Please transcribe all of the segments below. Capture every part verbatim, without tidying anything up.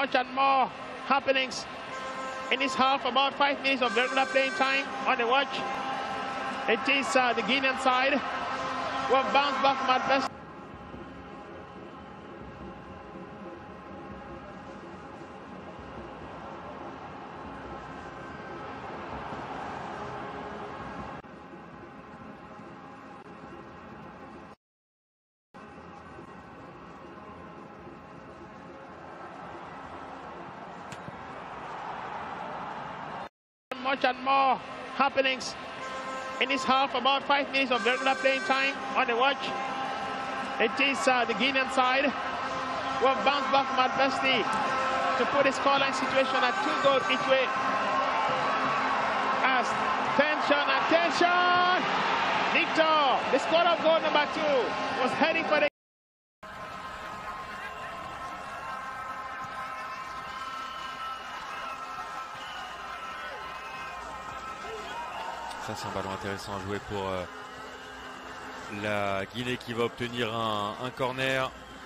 much and more happenings in this half. About five minutes of regular playing time on the watch. It is uh, the Guinean side who have bounced back from adversity. Much and more happenings in this half. About five minutes of regular playing time on the watch. It is uh, the Guinean side who have bounced back from adversity to put the scoreline situation at two goals each way. As tension and tension, Victor, the scorer of goal number two, was heading for the Ça c'est un ballon intéressant à jouer pour euh, la Guinée qui va obtenir un, un corner.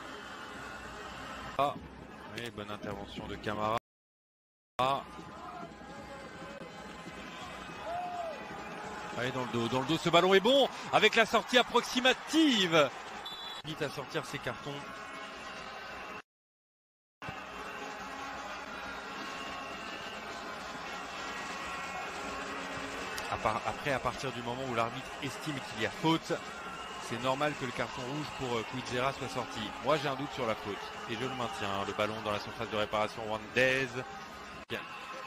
Ah, oui, bonne intervention de Camara. Ah. Allez, dans le dos, dans le dos, ce ballon est bon avec la sortie approximative. Vite à sortir ses cartons. Après, à partir du moment où l'arbitre estime qu'il y a faute, c'est normal que le carton rouge pour Kwizera soit sorti. Moi, j'ai un doute sur la faute et je le maintiens. Le ballon dans la surface de réparation rwandaise. Bien.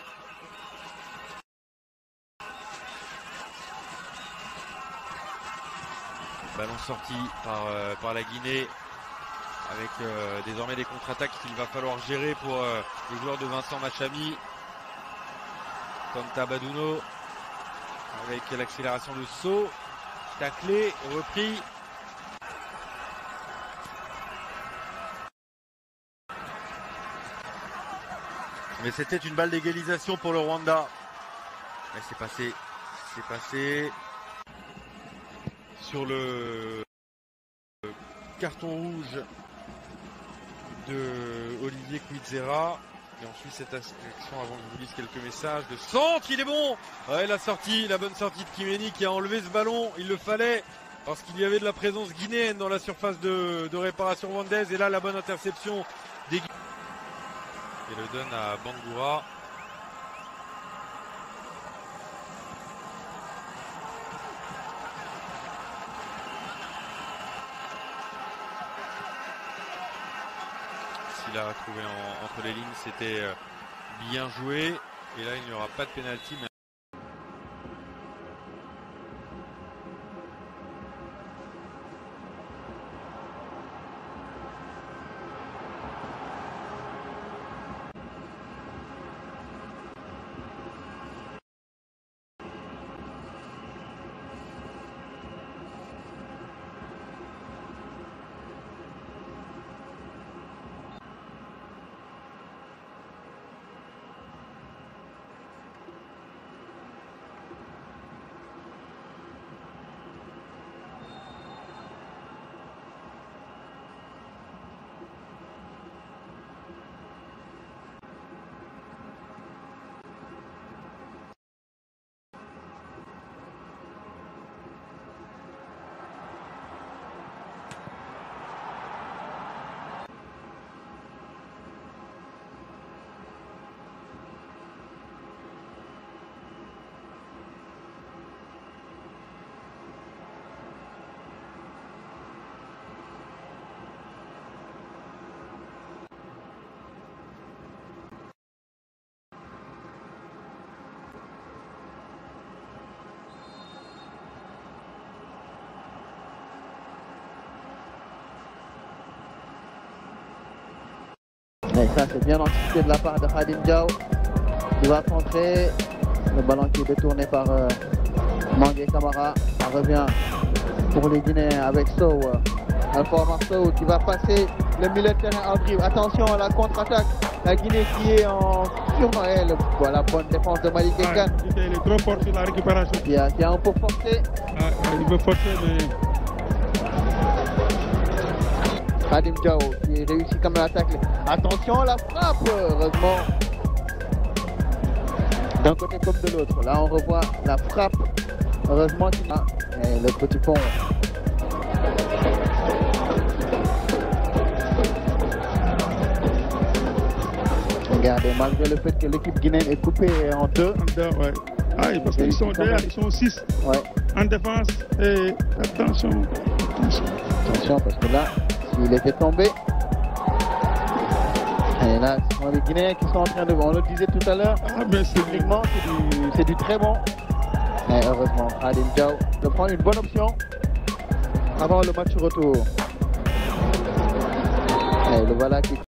Ballon sorti par, euh, par la Guinée avec euh, désormais des contre-attaques qu'il va falloir gérer pour euh, les joueurs de Vincent Machami. Tonta Baduno. Avec l'accélération de saut, taclé, repris. Mais c'était une balle d'égalisation pour le Rwanda. Mais c'est passé, c'est passé sur le carton rouge de Olivier Kwizera. Et ensuite cette action avant que je vous lise quelques messages de centre, il est bon. Ouais, la sortie, la bonne sortie de Kimeni qui a enlevé ce ballon, il le fallait parce qu'il y avait de la présence guinéenne dans la surface de, de réparation rwandaise. Et là la bonne interception des et le donne à Bangoura. Il a trouvé en, entre les lignes, c'était bien joué et là il n'y aura pas de pénalty. Mais Et ça c'est bien anticipé de la part de Khadim Diaw. Il va centrer. Le ballon qui est détourné par euh, Mangué Camara. Ça revient pour les Guinéens avec Sow. Alpha Marceau qui va passer le milieu de terrain en dribble. Attention à la contre-attaque. La Guinée qui est en surmaël. Voilà, bonne défense de Malik Ekan. Ah, il est trop fort sur la récupération. Qui a, qui a un peu forcé. Ah, il veut forcer mais... Khadim Diao qui réussit quand même à tacler. Attention, la frappe, heureusement. D'un côté comme de l'autre. Là, on revoit la frappe. Heureusement qu'il a et le petit pont. Regardez, malgré le fait que l'équipe guinéenne est coupée en deux. En deux, ouais. Ah, parce qu'ils sont derrière, ils sont six. Ouais. En défense. Et attention. Attention. Attention, parce que là, s'il était tombé. Et là, ce sont les Guinéens qui sont en train de. On le disait tout à l'heure. Ah, mais c'est Techniquement, c'est du, c'est du très bon. Mais heureusement, Khadim Diao de prendre une bonne option avant le match retour. Et le voilà qui